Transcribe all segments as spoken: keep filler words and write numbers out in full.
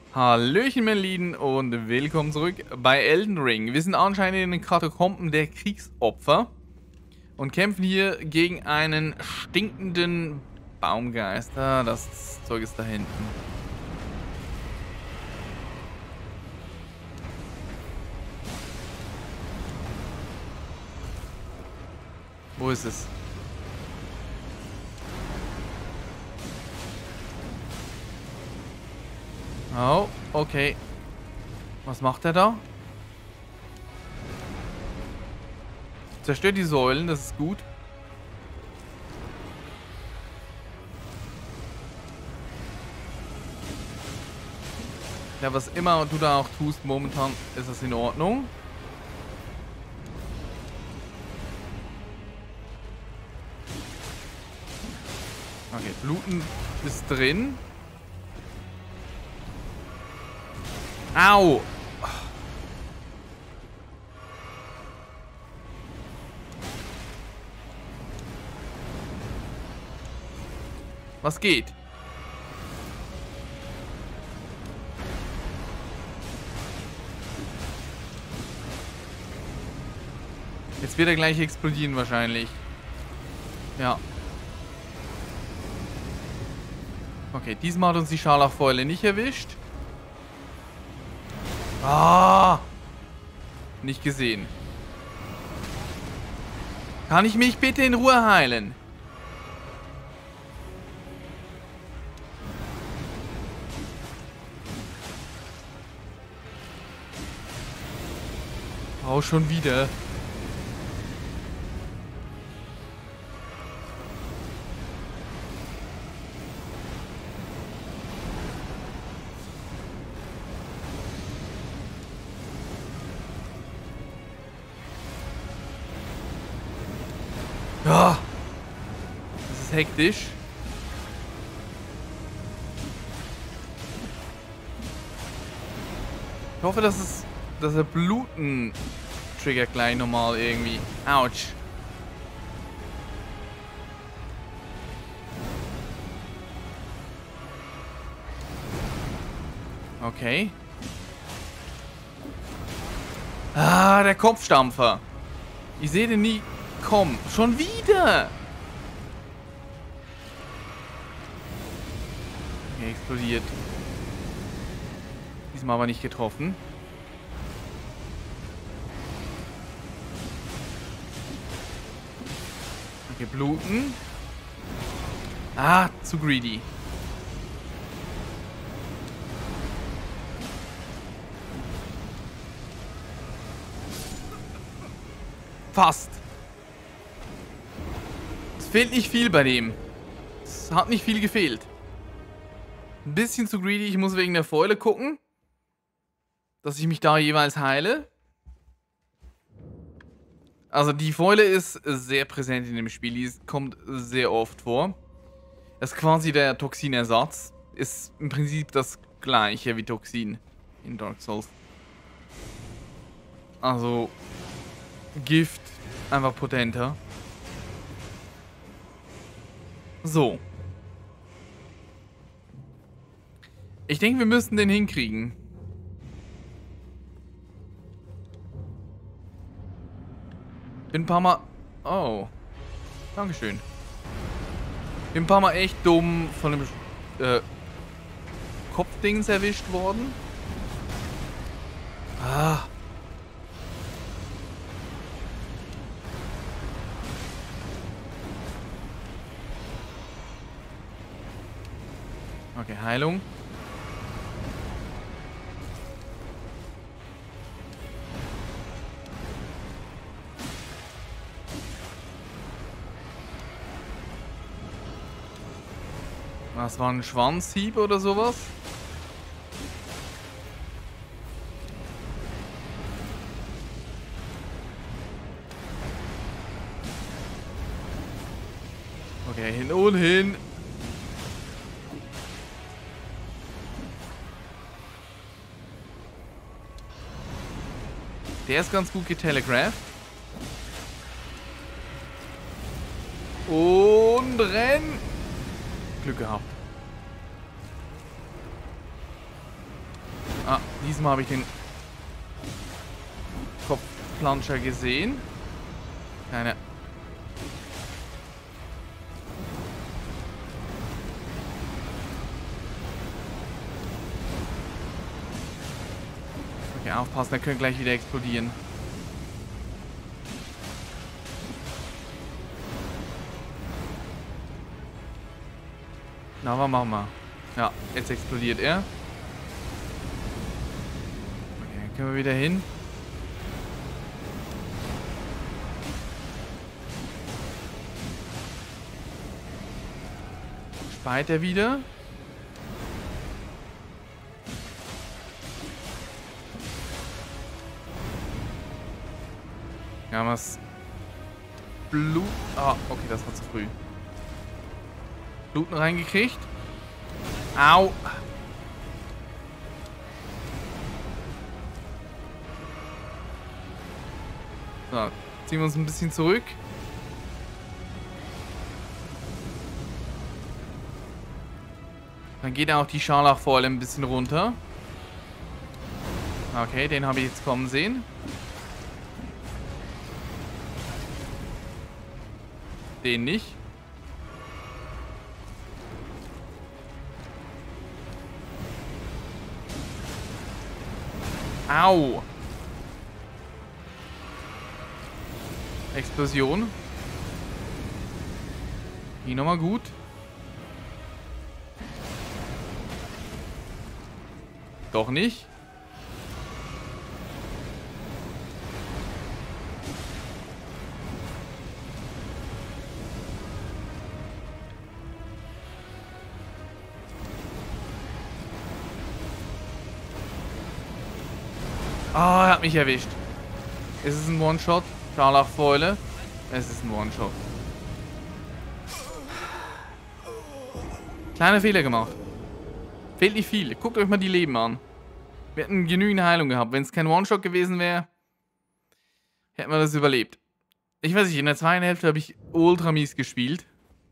Hallöchen, meine Lieben, und willkommen zurück bei Elden Ring. Wir sind anscheinend in den Katakomben der Kriegsopfer und kämpfen hier gegen einen stinkenden Baumgeister. Das Zeug ist da hinten. Wo ist es? Oh, okay. Was macht er da? Zerstört die Säulen, das ist gut. Ja, was immer du da auch tust, momentan ist das in Ordnung. Okay, Bluten ist drin. Au! Was geht? Jetzt wird er gleich explodieren wahrscheinlich. Ja. Okay, diesmal hat uns die Scharlachfäule nicht erwischt. Ah! Nicht gesehen. Kann ich mich bitte in Ruhe heilen? Oh, schon wieder. Ja. Das ist hektisch. Ich hoffe, dass es, dass er Bluten triggert gleich nochmal irgendwie. Autsch. Okay. Ah, der Kopfstampfer. Ich sehe den nie kommen. Schon wieder. Okay, explodiert. Diesmal aber nicht getroffen. Okay, bluten. Ah, zu greedy. Fast. Es fehlt nicht viel bei dem. Es hat nicht viel gefehlt. Ein bisschen zu greedy. Ich muss wegen der Fäule gucken, dass ich mich da jeweils heile. Also die Fäule ist sehr präsent in dem Spiel. Die kommt sehr oft vor. Das ist quasi der Toxinersatz. Ist im Prinzip das gleiche wie Toxin in Dark Souls. Also Gift, einfach potenter. So. Ich denke, wir müssten den hinkriegen. Bin ein paar Mal... Oh. Dankeschön. Bin ein paar Mal echt dumm von dem äh, Kopfdings erwischt worden. Ah. Okay, Heilung. Was war ein Schwanzhieb oder sowas? Okay, hin und hin. Der ist ganz gut getelegrapht. Und renn. Glück gehabt. Ah, diesmal habe ich den Kopfplanscher gesehen. Keine. Okay, aufpassen, der könnte gleich wieder explodieren. Na, was machen wir? Ja, jetzt explodiert er. Okay, dann können wir wieder hin. Speit er wieder? Ja, was? Blut. Ah, okay, das war zu früh. Bluten reingekriegt. Au. So, ziehen wir uns ein bisschen zurück. Dann geht auch die Scharlachfäule ein bisschen runter. Okay, den habe ich jetzt kommen sehen. Den nicht. Au. Explosion. Die nochmal gut. Doch nicht. Ah, oh, er hat mich erwischt. Ist es ein One-Shot? Scharlachfäule. Es ist ein One-Shot. Kleiner Fehler gemacht. Fehlt nicht viel. Guckt euch mal die Leben an. Wir hätten genügend Heilung gehabt. Wenn es kein One-Shot gewesen wäre, hätten wir das überlebt. Ich weiß nicht, in der zweiten Hälfte habe ich ultra mies gespielt.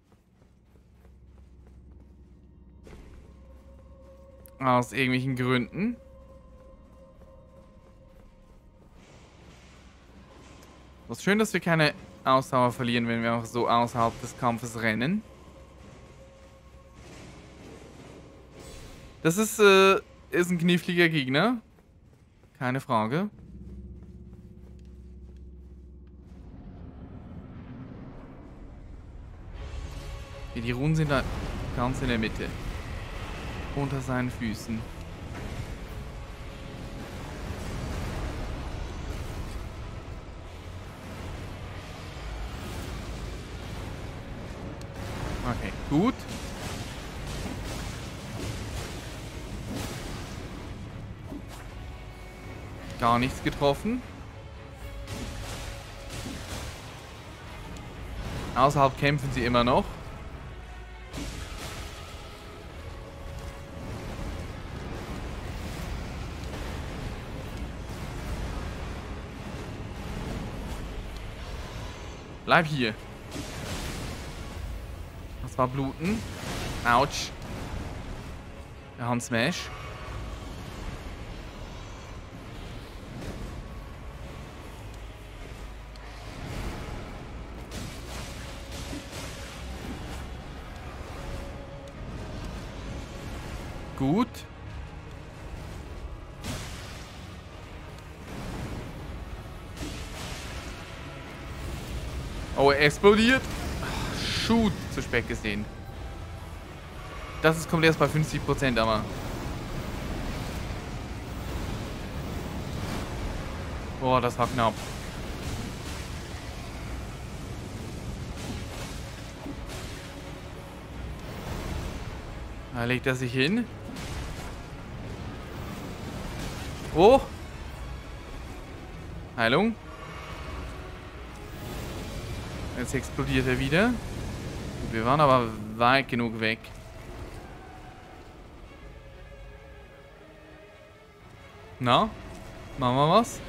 Aus irgendwelchen Gründen. Es ist schön, dass wir keine Ausdauer verlieren, wenn wir auch so außerhalb des Kampfes rennen. Das ist, äh, ist ein kniffliger Gegner. Keine Frage. Okay, die Runen sind da ganz in der Mitte. Unter seinen Füßen. Okay, gut. Gar nichts getroffen. Außerhalb kämpfen sie immer noch. Bleib hier. Das war Bluten. Autsch. Wir haben Smash. Gut. Oh, er explodiert. Shoot, zu spät gesehen. Das ist, kommt erst bei fünfzig Prozent, aber. Boah, das war knapp. Da legt er sich hin. Oh. Heilung. Jetzt explodiert er wieder. Wir waren aber weit genug weg. Na? Machen wir was?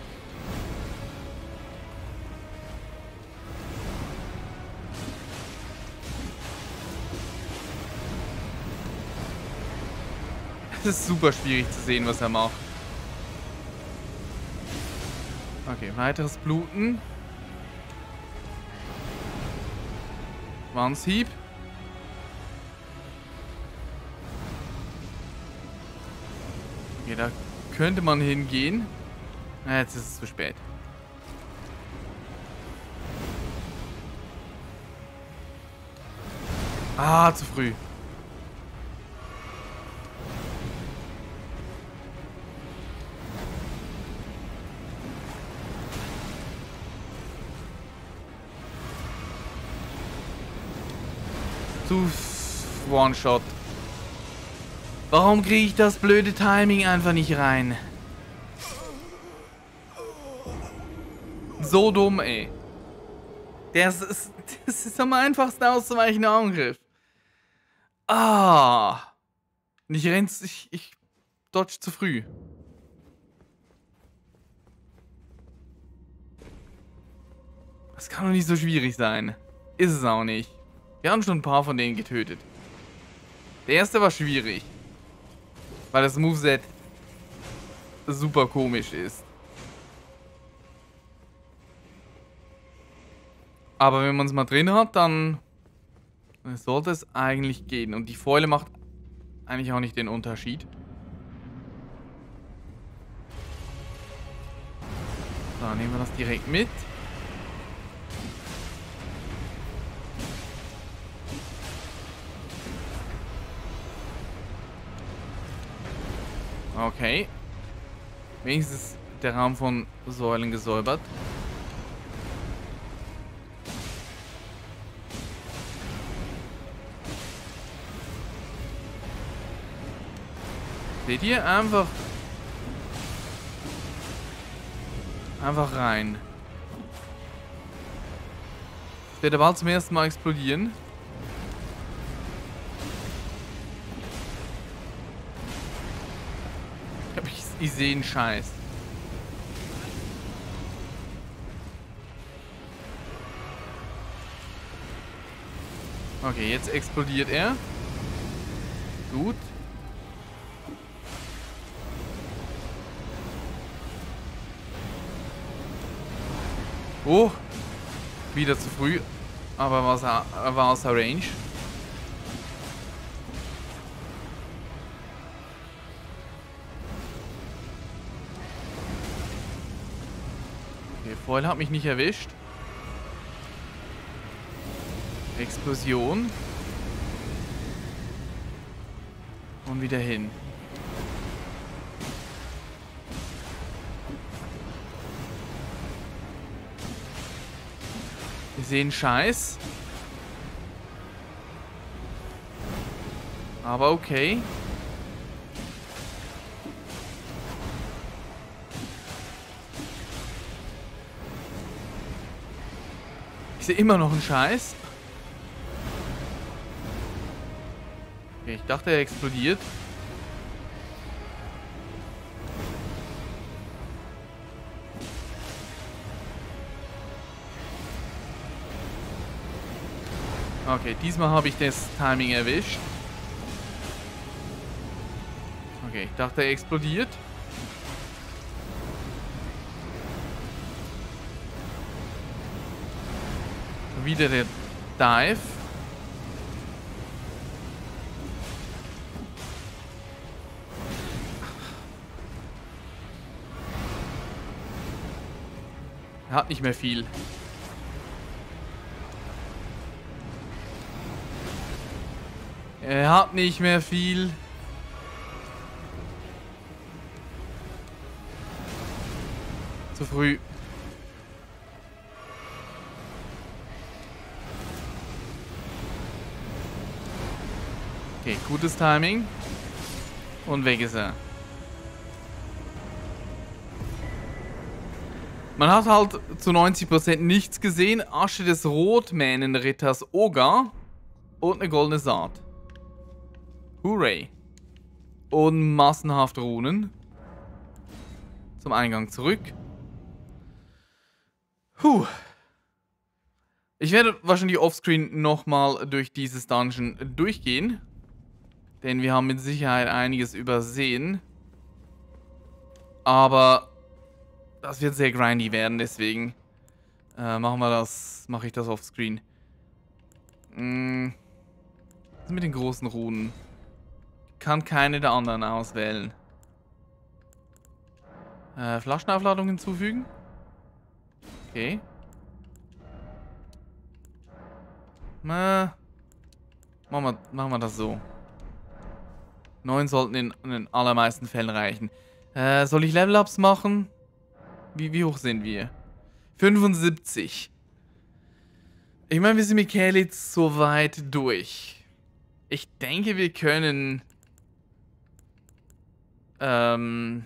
Es ist super schwierig zu sehen, was er macht. Okay, weiteres Bluten. Wandshieb. Okay, da könnte man hingehen. Ah, jetzt ist es zu spät. Ah, zu früh. Zu One-Shot. Warum kriege ich das blöde Timing einfach nicht rein? So dumm, ey. Das ist, das ist am einfachsten auszuweichender Angriff. Ah. Und ich renn's, ich, ich dodge zu früh. Das kann doch nicht so schwierig sein. Ist es auch nicht. Wir haben schon ein paar von denen getötet. Der erste war schwierig. Weil das Moveset super komisch ist. Aber wenn man es mal drin hat, dann sollte es eigentlich gehen. Und die Fäule macht eigentlich auch nicht den Unterschied. So, nehmen wir das direkt mit. Okay. Wenigstens ist der Raum von Säulen gesäubert. Seht ihr? Einfach... Einfach rein. Das wird bald zum ersten Mal explodieren. Ich, ich sehe einen Scheiß. Okay, jetzt explodiert er. Gut. Oh, wieder zu früh, aber war, war außer Range. Okay, Foil hat mich nicht erwischt. Explosion. Und wieder hin. Wir sehen Scheiß. Aber okay. Ich sehe immer noch einen Scheiß. Okay, ich dachte, er explodiert. Okay, diesmal habe ich das Timing erwischt. Okay, ich dachte, er explodiert. Wieder der Dive. Er hat nicht mehr viel. Er hat nicht mehr viel. Zu früh. Okay, gutes Timing. Und weg ist er. Man hat halt zu neunzig Prozent nichts gesehen. Asche des Rotmänenritters Oga. Und eine goldene Saat. Hooray. Und massenhaft Runen. Zum Eingang zurück. Puh. Ich werde wahrscheinlich offscreen nochmal durch dieses Dungeon durchgehen. Denn wir haben mit Sicherheit einiges übersehen. Aber das wird sehr grindy werden, deswegen äh, machen wir das, mache ich das offscreen. Mm, was ist mit den großen Runen? Kann keine der anderen auswählen. Äh, Flaschenaufladung hinzufügen? Okay. Na, machen wir, machen wir das so. Neun sollten in, in den allermeisten Fällen reichen. Äh, soll ich Level-Ups machen? Wie, wie hoch sind wir? fünfundsiebzig. Ich meine, wir sind mit Caelitz so weit durch. Ich denke, wir können... Ähm...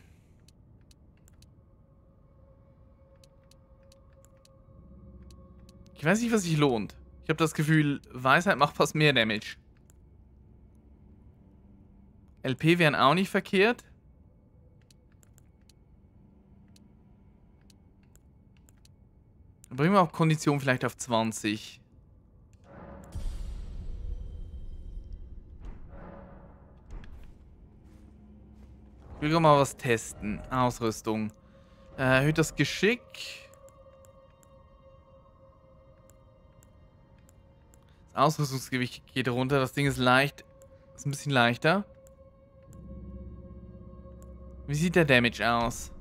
Ich weiß nicht, was sich lohnt. Ich habe das Gefühl, Weisheit macht fast mehr Damage. L P wären auch nicht verkehrt. Dann bringen wir auch Kondition vielleicht auf zwanzig. Ich will mal was testen. Ausrüstung. Äh, erhöht das Geschick. Das Ausrüstungsgewicht geht runter. Das Ding ist leicht. Ist ein bisschen leichter. Wie sieht der Damage aus?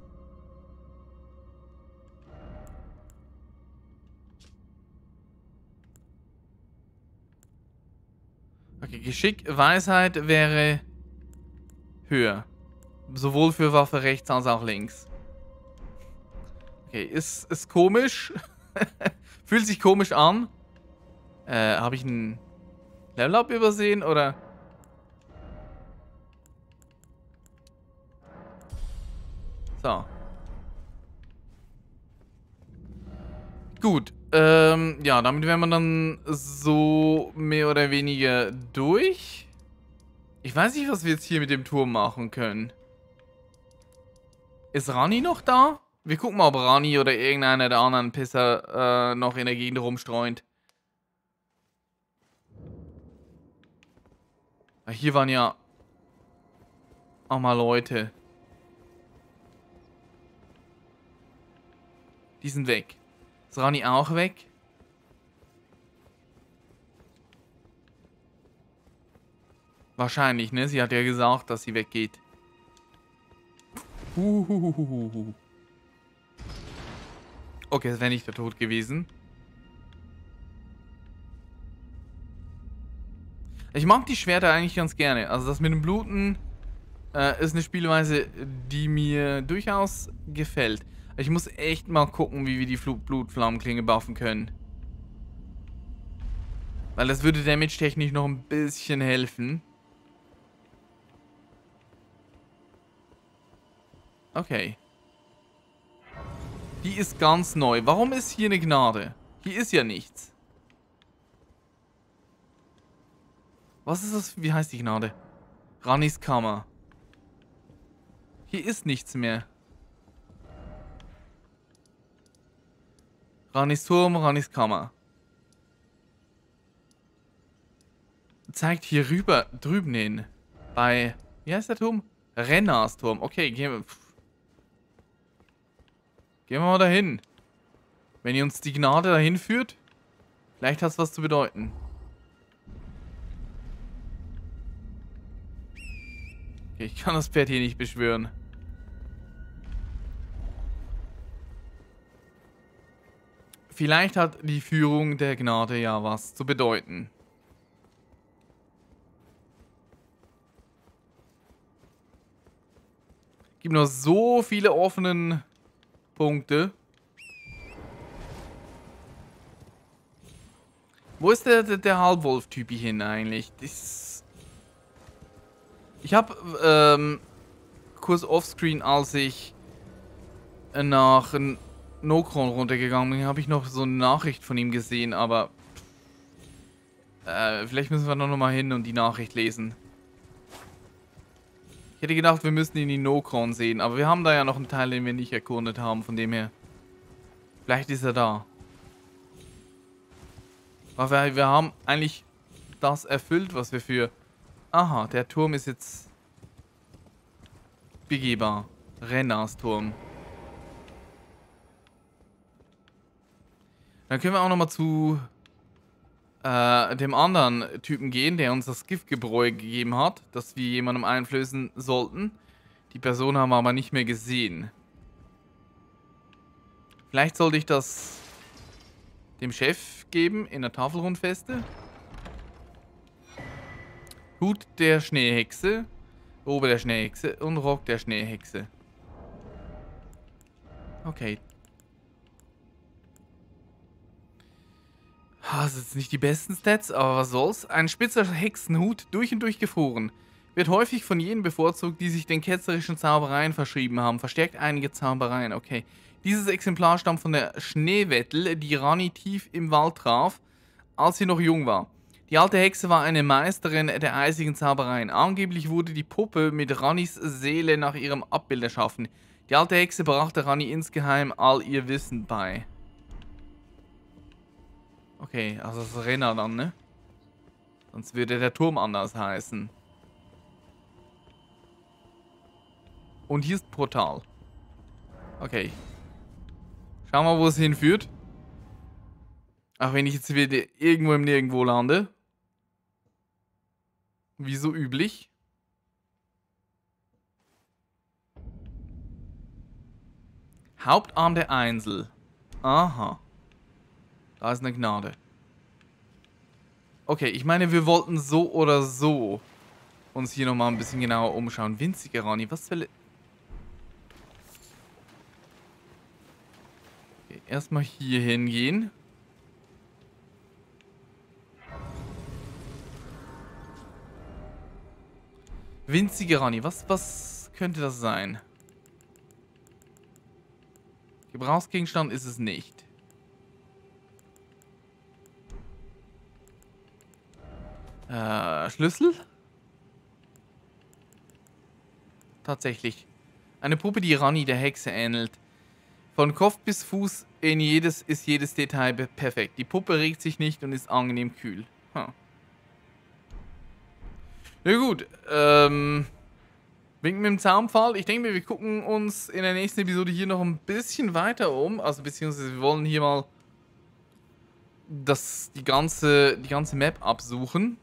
Okay, Geschick, Weisheit wäre höher. Sowohl für Waffe rechts als auch links. Okay, ist, ist komisch. Fühlt sich komisch an. Äh, habe ich ein Level-Up übersehen, oder? So. Gut. Ähm, ja, damit wären wir dann so mehr oder weniger durch. Ich weiß nicht, was wir jetzt hier mit dem Turm machen können. Ist Rani noch da? Wir gucken mal, ob Rani oder irgendeiner der anderen Pisser äh, noch in der Gegend rumstreunt. Hier waren ja auch mal Leute. Die sind weg. Ist Rani auch weg? Wahrscheinlich, ne? Sie hat ja gesagt, dass sie weggeht. Uhuhuhuhu. Okay, das wäre nicht der Tod gewesen. Ich mag die Schwerter eigentlich ganz gerne. Also das mit dem Bluten äh, ist eine Spielweise, die mir durchaus gefällt. Ich muss echt mal gucken, wie wir die Blutflammenklinge buffen können. Weil das würde damage-technisch noch ein bisschen helfen. Okay. Die ist ganz neu. Warum ist hier eine Gnade? Hier ist ja nichts. Was ist das? Wie heißt die Gnade? Ranis Kammer. Hier ist nichts mehr. Ranis Turm, Ranis Kammer. Zeigt hier rüber, drüben hin. Bei, wie heißt der Turm? Rennars Turm. Okay, gehen wir. Gehen wir mal dahin. Wenn ihr uns die Gnade dahin führt, vielleicht hat es was zu bedeuten. Okay, ich kann das Pferd hier nicht beschwören. Vielleicht hat die Führung der Gnade ja was zu bedeuten. Es gibt noch so viele offene Punkte. Wo ist der, der, der Halbwolf-Typi hin eigentlich? Das ich habe ähm, kurz offscreen, als ich nach Nokron runtergegangen bin, habe ich noch so eine Nachricht von ihm gesehen, aber äh, vielleicht müssen wir noch mal hin und die Nachricht lesen. Ich hätte gedacht, wir müssten ihn in Nokron sehen, aber wir haben da ja noch einen Teil, den wir nicht erkundet haben, von dem her. Vielleicht ist er da. Aber wir, wir haben eigentlich das erfüllt, was wir für... Aha, der Turm ist jetzt begehbar. Rennars Turm. Dann können wir auch nochmal zu äh, dem anderen Typen gehen, der uns das Giftgebräu gegeben hat, das wir jemandem einflößen sollten. Die Person haben wir aber nicht mehr gesehen. Vielleicht sollte ich das dem Chef geben in der Tafelrundfeste. Hut der Schneehexe, Robe der Schneehexe und Rock der Schneehexe. Okay. Das sind jetzt nicht die besten Stats, aber was soll's. Ein spitzer Hexenhut, durch und durch gefroren. Wird häufig von jenen bevorzugt, die sich den ketzerischen Zaubereien verschrieben haben. Verstärkt einige Zaubereien, okay. Dieses Exemplar stammt von der Schneewettel, die Rani tief im Wald traf, als sie noch jung war. Die alte Hexe war eine Meisterin der eisigen Zaubereien. Angeblich wurde die Puppe mit Ranis Seele nach ihrem Abbild erschaffen. Die alte Hexe brachte Rani insgeheim all ihr Wissen bei. Okay, also das ist Renner dann, ne? Sonst würde der Turm anders heißen. Und hier ist ein Portal. Okay. Schauen wir mal, wo es hinführt. Auch wenn ich jetzt wieder irgendwo im Nirgendwo lande. Wie so üblich. Hauptarm der Einsel. Aha. Da ist eine Gnade. Okay, ich meine, wir wollten so oder so uns hier nochmal ein bisschen genauer umschauen. Winzige Rani, was will... Okay, erstmal hier hingehen. Winzige Rani, was, was könnte das sein? Gebrauchsgegenstand ist es nicht. Äh, Schlüssel? Tatsächlich. Eine Puppe, die Rani der Hexe ähnelt. Von Kopf bis Fuß in jedes ist jedes Detail perfekt. Die Puppe regt sich nicht und ist angenehm kühl. Huh. Na gut, ähm... Wink mit dem Zaunpfahl. Ich denke mir, wir gucken uns in der nächsten Episode hier noch ein bisschen weiter um. Also beziehungsweise wir wollen hier mal das, die, ganze, die ganze Map absuchen.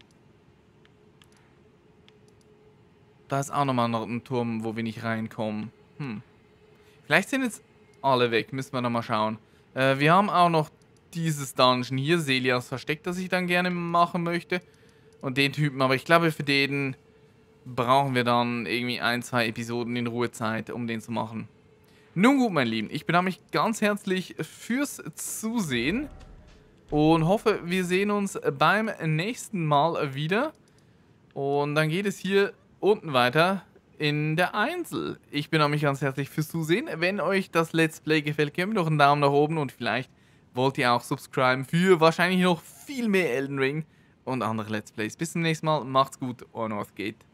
Da ist auch nochmal noch ein Turm, wo wir nicht reinkommen. Hm. Vielleicht sind jetzt alle weg. Müssen wir nochmal schauen. Äh, wir haben auch noch dieses Dungeon hier. Selias Versteck, das ich dann gerne machen möchte. Und den Typen. Aber ich glaube, für den brauchen wir dann irgendwie ein, zwei Episoden in Ruhezeit, um den zu machen. Nun gut, mein Lieben. Ich bedanke mich ganz herzlich fürs Zusehen. Und hoffe, wir sehen uns beim nächsten Mal wieder. Und dann geht es hier unten weiter in der Einsel. Ich bedanke mich ganz herzlich fürs Zusehen. Wenn euch das Let's Play gefällt, gebt mir doch einen Daumen nach oben. Und vielleicht wollt ihr auch subscriben für wahrscheinlich noch viel mehr Elden Ring und andere Let's Plays. Bis zum nächsten Mal. Macht's gut. Euer Northgate.